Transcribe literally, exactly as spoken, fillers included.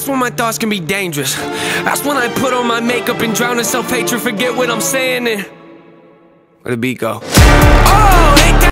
That's when my thoughts can be dangerous. That's when I put on my makeup and drown in self-hatred. Forget what I'm saying and where the beat go? Oh, it